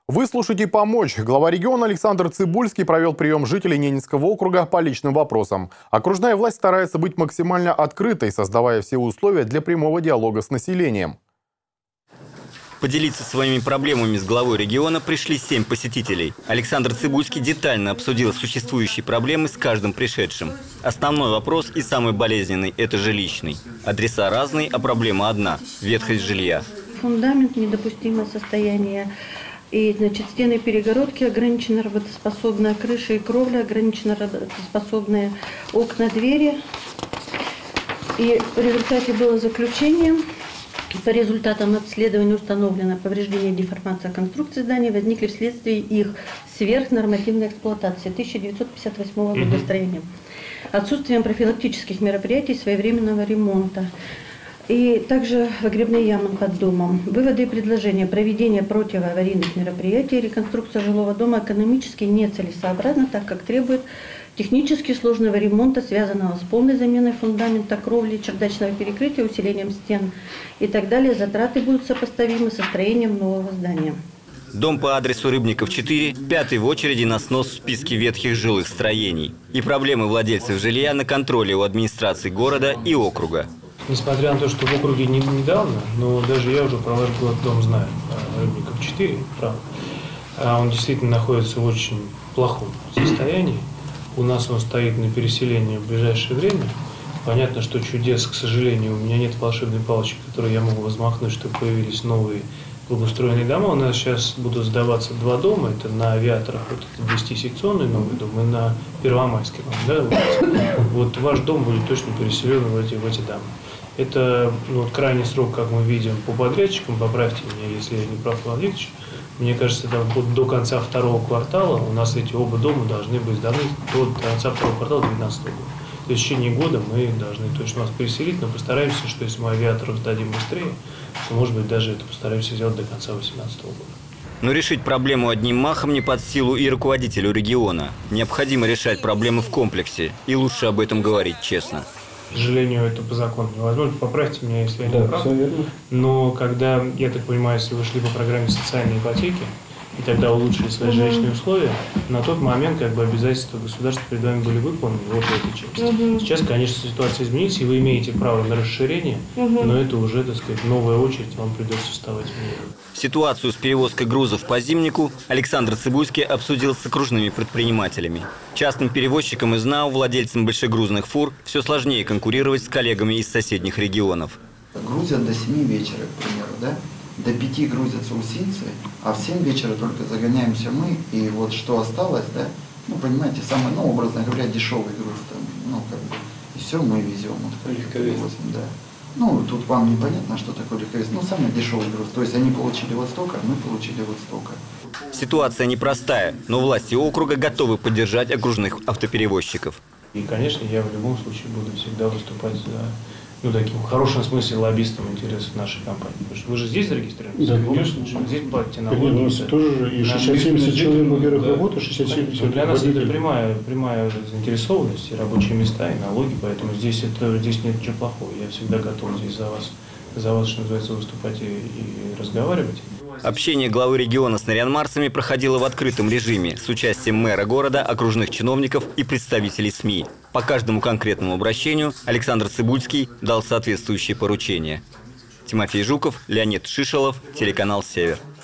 Выслушать и помочь. Глава региона Александр Цыбульский провел прием жителей Ненецкого округа по личным вопросам. Окружная власть старается быть максимально открытой, создавая все условия для прямого диалога с населением. Поделиться своими проблемами с главой региона пришли 7 посетителей. Александр Цыбульский детально обсудил существующие проблемы с каждым пришедшим. Основной вопрос и самый болезненный – это жилищный. Адреса разные, а проблема одна – ветхость жилья. Фундамент, недопустимое состояние. И, значит, стены перегородки ограниченно работоспособная, крыша и кровля ограниченно работоспособные, окна, двери. И в результате было заключение. По результатам обследования установлено повреждение и деформация конструкции зданий возникли вследствие их сверхнормативной эксплуатации 1958 года строения, отсутствием профилактических мероприятий своевременного ремонта. И также выгребные ямы под домом. Выводы и предложения: проведение противоаварийных мероприятий, реконструкция жилого дома экономически нецелесообразна, так как требует технически сложного ремонта, связанного с полной заменой фундамента, кровли, чердачного перекрытия, усилением стен и так далее. Затраты будут сопоставимы со строением нового здания. Дом по адресу Рыбников 4 – 5-й в очереди на снос в списке ветхих жилых строений. И проблемы владельцев жилья на контроле у администрации города и округа. Несмотря на то, что в округе недавно, но даже я уже про ваш дом знаю, Рыбников 4, правда. Он действительно находится в очень плохом состоянии. У нас он стоит на переселении в ближайшее время. Понятно, что чудес, к сожалению, у меня нет волшебной палочки, которой я могу взмахнуть, чтобы появились новые благоустроенные дома. У нас сейчас будут сдаваться 2 дома. Это на Авиаторах, вот это 10-секционный новый дом, и на Первомайский. Да, вот ваш дом будет точно переселен в эти дома. Это крайний срок, как мы видим, по подрядчикам, поправьте меня, если я не прав, Иван Викторович. Мне кажется, это до конца 2-го квартала у нас эти оба дома должны быть сданы до конца 2-го квартала 2019 года. То есть в течение года мы должны точно вас переселить, но постараемся, что если мы Авиаторов сдадим быстрее, то, может быть, даже это постараемся сделать до конца 2018 года. Но решить проблему одним махом не под силу и руководителю региона. Необходимо решать проблемы в комплексе, и лучше об этом говорить честно. К сожалению, это по закону невозможно. Поправьте меня, если я не прав. Но когда, я так понимаю, если вы шли по программе социальной ипотеки, и тогда улучшили свои жилищные условия, на тот момент обязательства государства перед вами были выполнены вот в этой части. Сейчас, конечно, ситуация изменится, и вы имеете право на расширение, но это уже, так сказать, новая очередь, вам придется вставать в нее. Ситуацию с перевозкой грузов по Зимнику Александр Цыбульский обсудил с окружными предпринимателями. Частным перевозчикам из НАУ, владельцам большегрузных фур, все сложнее конкурировать с коллегами из соседних регионов. Грузят до 7 вечера, к примеру, да? До 5 грузятся усинцы, а в 7 вечера только загоняемся мы, и вот что осталось, да, понимаете, самый, образно говоря, дешевый груз, там, и все мы везем. Вот, легковес. Да. Тут вам непонятно, что такое легковес, самый дешевый груз, то есть они получили вот столько, мы получили вот столько. Ситуация непростая, но власти округа готовы поддержать окружных автоперевозчиков. И, конечно, я в любом случае буду всегда выступать за таким в хорошем смысле лоббистом интересов нашей компании. Потому что вы же здесь зарегистрированы? Да, конечно. Здесь платите налоги. У нас тоже и 60-70 человек, во-первых, работают, 60-70. Для нас это прямая заинтересованность, и рабочие места, и налоги, поэтому здесь нет ничего плохого. Я всегда готов здесь за вас, что называется, выступать и разговаривать. Общение главы региона с нарьян-марцами проходило в открытом режиме с участием мэра города, окружных чиновников и представителей СМИ. По каждому конкретному обращению Александр Цыбульский дал соответствующие поручения. Тимофей Жуков, Леонид Шишелов, телеканал «Север».